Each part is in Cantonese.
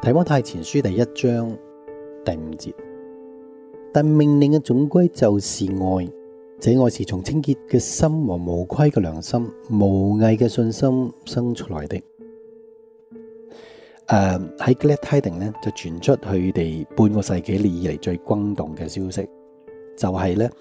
提摩太前書第1章第5節，但命令嘅總歸就是愛，這愛是從清潔嘅心和無虧嘅良心、無偽嘅信心生出來的。喺 Glad Tidings 咧就傳出佢哋半個世紀以嚟最轟動嘅消息，就係咧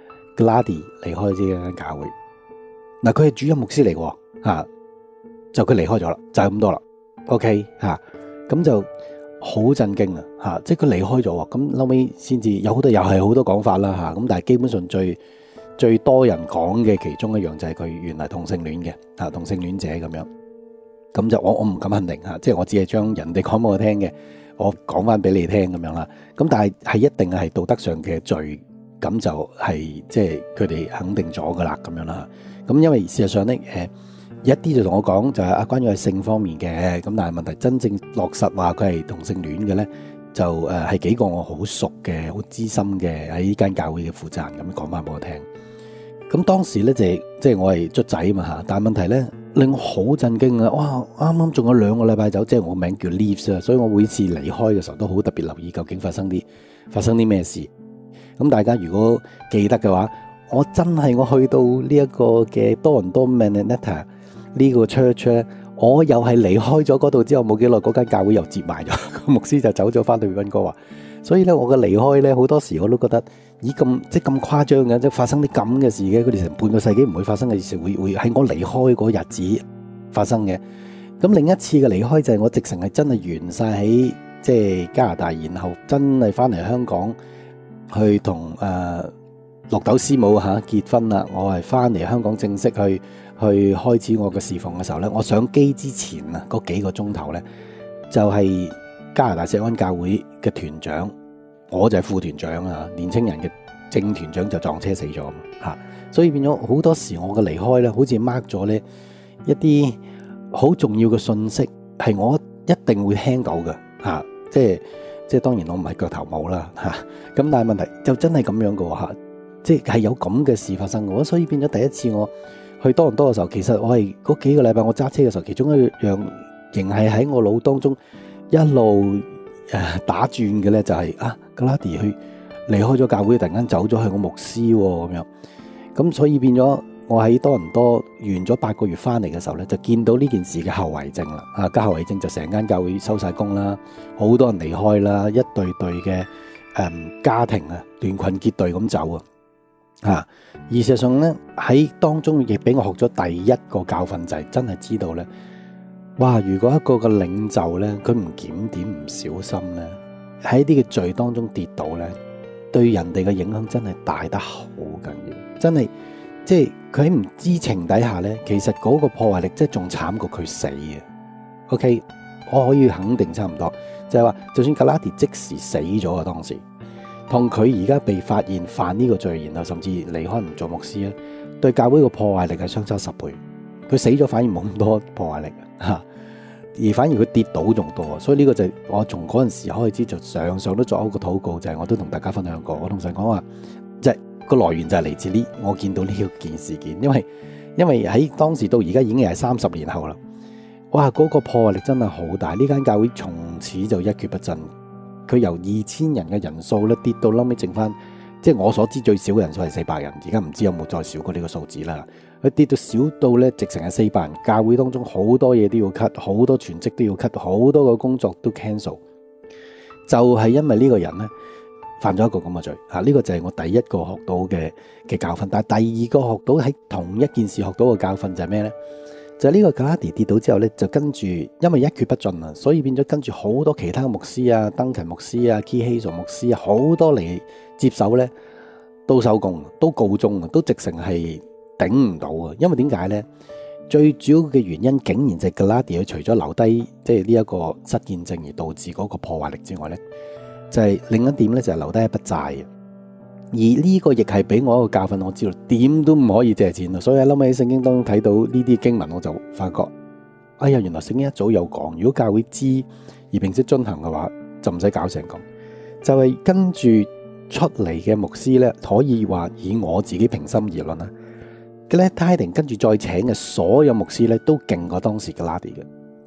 Glady 離開呢間教會。嗱，佢係主任牧師嚟嘅吓，就佢離開咗啦，就係咁多啦。OK 吓，咁就好震驚啊吓，即係佢離開咗，咁後尾先至有好多又係好多講法啦吓，咁但係基本上最多人講嘅其中一樣就係佢原來同性戀嘅吓，同性戀者咁樣。咁就我唔敢肯定吓，即係我只係將人哋講俾我聽嘅，我講翻俾你聽咁樣啦。咁但係一定係道德上嘅罪，咁就係即係佢哋肯定咗噶啦咁樣啦。咁因為事實上咧，一啲就同我講就係關於係性方面嘅，咁但係問題真正落實話佢係同性戀嘅咧，就係幾個我好熟嘅、好資深嘅喺呢間教會嘅負責人咁講翻俾我聽。咁當時咧即係我係卒仔嘛吓，但係問題咧令我好震驚啊！哇，啱啱仲有2個禮拜走，即係我個名叫 Leaves 啊，所以我每次離開嘅時候都好特別留意究竟發生啲咩事。咁大家如果記得嘅話，我去到呢一個嘅多倫多 Mananatta 呢個 church 咧，我又係離開咗嗰度之後冇幾耐，嗰間教會又接埋咗，個牧師就走咗翻去溫哥華。所以咧，我嘅離開咧，好多時我都覺得，咦咁誇張嘅，即係發生啲咁嘅事嘅，佢哋成半個世紀唔會發生嘅事，會喺我離開嗰日子發生嘅。咁另一次嘅離開就係我直情係真係完晒喺即係加拿大，然後真係翻嚟香港去同綠豆師母結婚啦。我係翻嚟香港正式去開始我嘅侍奉嘅時候咧，我上機之前啊嗰幾個鐘頭咧，就係加拿大錫安教會嘅團長，我就係副團長啊，年青人嘅正團長就撞車死咗吓，所以變咗好多時我嘅離開咧，好似 mark 咗咧一啲好重要嘅信息，係我一定會聽到嘅吓，即係當然我唔係腳頭冇啦吓，咁但係問題就真係咁樣嘅吓，即係有咁嘅事發生嘅，所以變咗第一次我去多倫多嘅時候，其實我係嗰幾個禮拜我揸車嘅時候，其中一樣仍係喺我腦當中一路打轉嘅咧，就係Glady 去離開咗教會，突然間走咗去個牧師咁樣，咁所以變咗我喺多倫多完咗8個月翻嚟嘅時候咧，就見到呢件事嘅後遺症啦。後遺症就成間教會收晒工啦，好多人離開啦，一對對嘅家庭聯群結隊咁走啊。而事實上咧，喺當中亦俾我學咗第一個教訓，就係真係知道咧。哇！如果一個嘅領袖咧，佢唔檢點、唔小心咧，喺啲嘅罪當中跌倒咧，對人哋嘅影響真係大得好緊要。真係，即係佢喺唔知情底下咧，其實嗰個破壞力即係仲慘過佢死嘅。OK，我可以肯定差唔多，就係話，就算Glady即時死咗啊，當時同佢而家被發現犯呢個罪，然後甚至離開唔做牧師咧，對教會個破壞力係相差10倍。佢死咗反而冇咁多破壞力而反而佢跌倒仲多，所以呢個就係我從嗰陣時開始就常常都作一個禱告，就係我都同大家分享過。我同神講話，即係個來源就係嚟自呢，我見到呢件事件，因為喺當時到而家已經係30年後啦。哇，嗰個破壞力真係好大，呢間教會從此就一蹶不振。佢由2000人嘅人數咧跌到後尾剩翻，即係我所知最少嘅人數係400人，而家唔知有冇再少過呢個數字啦。佢跌到少到咧，直情係400人，教會當中好多嘢都要 cut， 好多全職都要 cut， 好多個工作都 cancel， 就係因為呢個人咧犯咗一個咁嘅罪吓。呢個就係我第一個學到嘅教訓。但係第二個學到喺同一件事學到嘅教訓就係咩咧？就係呢個Glady跌倒之後咧，就跟住因為一蹶不振啊，所以變咗跟住好多其他嘅牧師啊、登勤牧師啊、Keith Hazel牧師啊，好多嚟接手咧，都收工，都告終啊，都直成係頂唔到啊！因為點解咧？最主要嘅原因竟然就係Glady佢除咗留低即係呢一個失見證而導致嗰個破壞力之外咧，就係另一點咧，就係留低一筆債。而呢個亦係俾我一個教訓，我知道點都唔可以借錢啊！所以喺諗起聖經當中睇到呢啲經文，我就發覺，哎呀，原來聖經一早有講，如果教會知而並且遵行嘅話，就唔使搞成咁。就係跟住出嚟嘅牧師咧，可以話以我自己平心而論啦，Glad Tidings跟住再請嘅所有牧師咧，都勁過當時Glady嘅。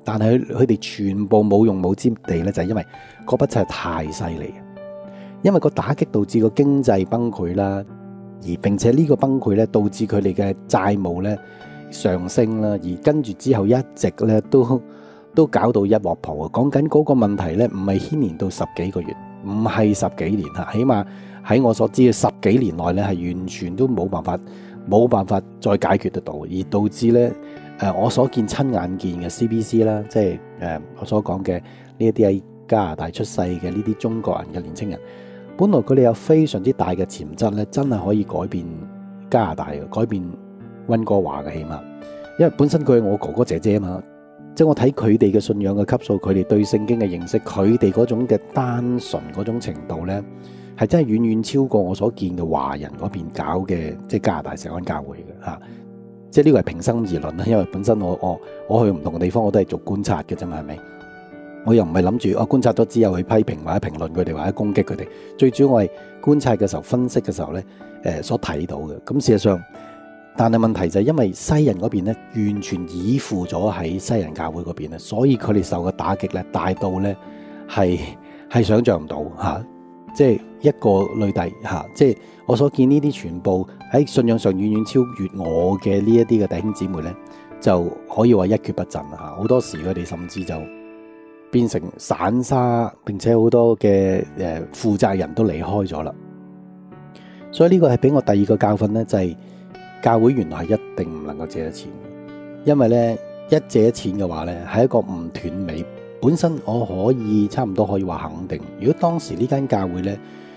但係佢哋全部冇用武之地咧，就係因為嗰筆真係太犀利，因為個打擊導致個經濟崩潰啦，而並且呢個崩潰咧導致佢哋嘅債務咧上升啦，而跟住之後一直咧都搞到一鑊泡啊！講緊嗰個問題咧，唔係牽連到10幾個月，唔係10幾年嚇，起碼喺我所知嘅10幾年內咧，係完全都冇辦法再解決得到，而導致咧我所見親眼見嘅 CBC 啦，即係我所講嘅呢一啲喺加拿大出世嘅呢啲中國人嘅年青人，本來佢哋有非常之大嘅潛質咧，真係可以改變加拿大嘅，改變溫哥華嘅，起碼因為本身佢係我哥哥姐姐啊嘛。即係我睇佢哋嘅信仰嘅級數，佢哋對聖經嘅認識，佢哋嗰種嘅單純嗰種程度呢，係真係遠遠超過我所見嘅華人嗰邊搞嘅，即係加拿大錫安教會嘅嚇。即係呢個係平心而論啦，因為本身我去唔同嘅地方，我都係做觀察嘅啫嘛，係咪？我又唔係諗住我觀察咗之後去批評或者評論佢哋或者攻擊佢哋，最主要我係觀察嘅時候、分析嘅時候呢，所睇到嘅。咁事實上。但係問題就係因為西人嗰邊咧，完全依附咗喺西人教會嗰邊咧，所以佢哋受嘅打擊咧大到咧係想像唔到嚇，即係一個累弟嚇，即係我所見呢啲全部喺信仰上遠遠超越我嘅呢一啲嘅弟兄姊妹咧，就可以話一蹶不振嚇。好多時佢哋甚至就變成散沙，並且好多嘅負責人都離開咗啦。所以呢個係俾我第二個教訓咧，就係。教會原來係一定唔能夠借得錢，因為咧一借錢嘅話咧係一個唔斷尾。本身我可以差唔多可以話肯定，如果當時呢間教會咧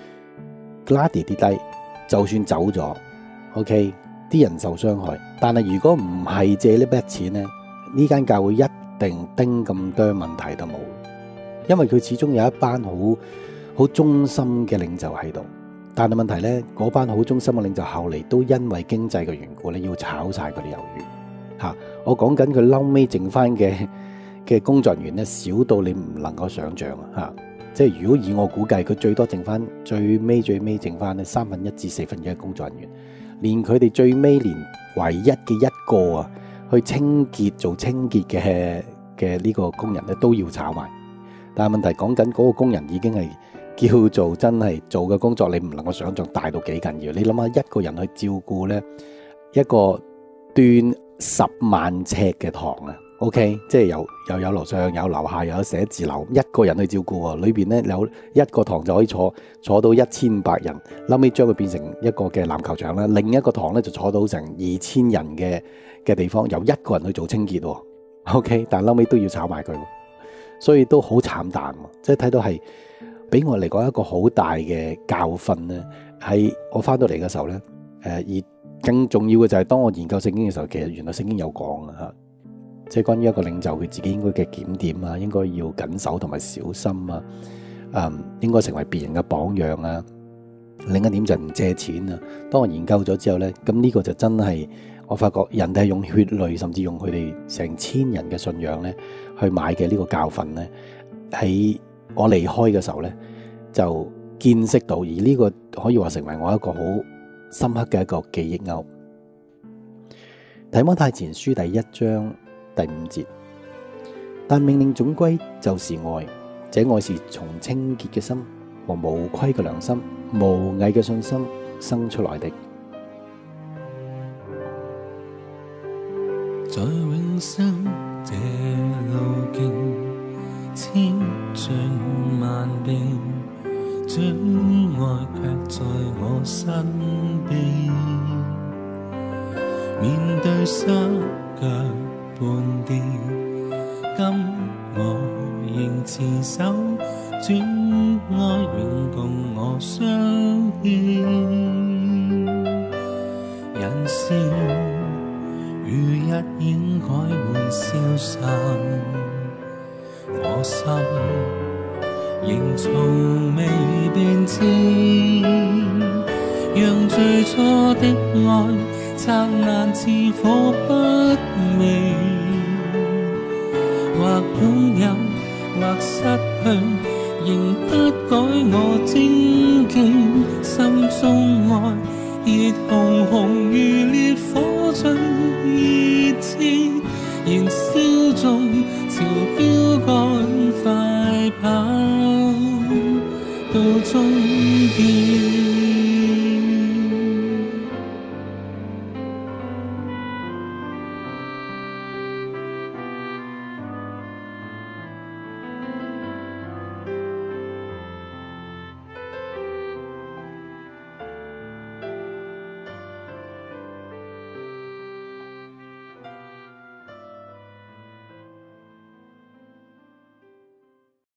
Glady 跌低，就算走咗 ，OK， 啲人受傷害。但係如果唔係借呢筆錢咧，呢間教會一定丁咁多問題都冇，因為佢始終有一班好忠心嘅領袖喺度。但係問題咧，嗰班好忠心嘅領袖後嚟都因為經濟嘅緣故咧，要炒晒佢哋魷魚嚇。我講緊佢嬲尾剩翻嘅工作人員咧，少到你唔能夠想像嚇。即係如果以我估計，佢最多剩翻最尾剩翻咧1/3至1/4嘅工作人員，連佢哋最尾連唯一嘅一個啊去做清潔嘅呢個工人咧都要炒埋。但係問題講緊嗰個工人已經係。叫做真係做嘅工作，你唔能夠想象大到幾緊要。你諗下，一個人去照顧呢一個斷10萬尺嘅堂啊 ，OK， 即係又有樓上有樓下又有寫字樓，一個人去照顧喎，裏邊呢有一個堂就可以坐到1500人，後尾將佢變成一個嘅籃球場啦。另一個堂呢就坐到成2000人嘅地方，由一個人去做清潔喎 ，OK， 但係後尾都要炒埋佢，所以都好慘淡，即係睇到係。俾我嚟講一個好大嘅教訓咧，喺我翻到嚟嘅時候咧，而更重要嘅就係當我研究聖經嘅時候，其實原來聖經有講啊，即係關於一個領袖佢自己應該嘅檢點啊，應該要謹守同埋小心啊，應該成為別人嘅榜樣啊。另一點就係唔借錢啊。當我研究咗之後咧，咁呢個就真係我發覺人哋係用血淚，甚至用佢哋成千人嘅信仰咧去買嘅呢個教訓咧，喺我離開嘅時候咧，就見識到，而呢個可以話成為我一個好深刻嘅一個記憶勾。提摩太前書第1章第5節，但命令總歸就是愛，這愛是從清潔嘅心和無虧嘅良心、無偽嘅信心生出來的。 在永生這路徑，千峻萬遍，主愛卻在我身邊。面對失腳絆跌，今我仍持守，主愛永共我相牽。人事如日影改換消散，我心仍從未變遷，讓最初的愛燦爛似火不滅，或擁有或失去，仍不改我精經，心中愛熱紅紅如烈火盡熱熾，燃燒中朝終點。